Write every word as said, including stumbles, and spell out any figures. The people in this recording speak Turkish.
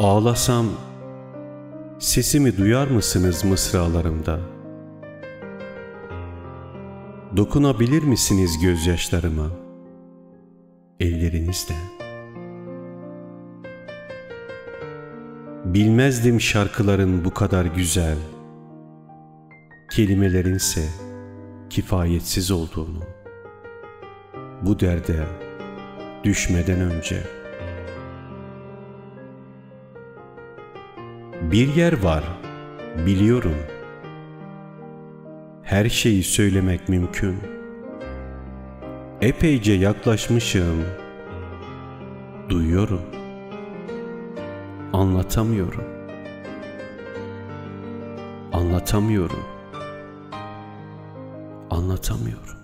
Ağlasam sesimi duyar mısınız mısralarımda? Dokunabilir misiniz gözyaşlarıma ellerinizle? Bilmezdim şarkıların bu kadar güzel, kelimelerinse kifayetsiz olduğunu. Bu derde düşmeden önce. Bir yer var, biliyorum. Her şeyi söylemek mümkün. Epeyce yaklaşmışım. Duyuyorum. Anlatamıyorum. Anlatamıyorum. Anlatamıyorum.